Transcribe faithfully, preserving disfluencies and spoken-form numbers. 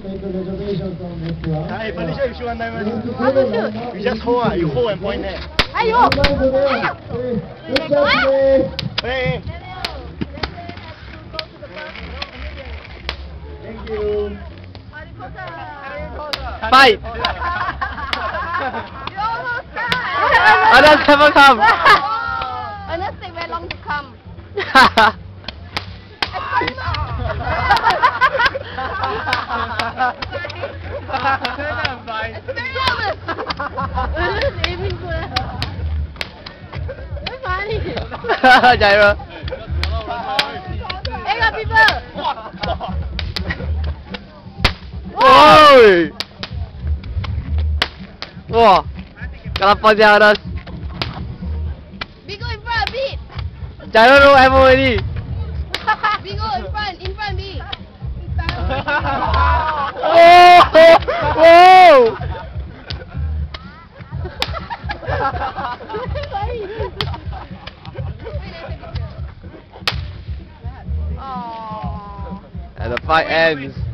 make a reservation from restaurant. Hey, Felicia, you shoot one diamond. How to shoot? You just hold, uh, you hold and point there. Ayo! Good job today. Hey. Thank you. Fight! You almost died! Ernest never come! Ernest take very long to come. Ernest aiming good. Very funny. Chạy rồi. Hey, got people! Ôi! Wow! Kenapa dia Ernest? Bigo in front, beat! Chạy rồi luôn em ơi đi. Bigo in front, in front, beat! Oh! Oh! And the fight ends.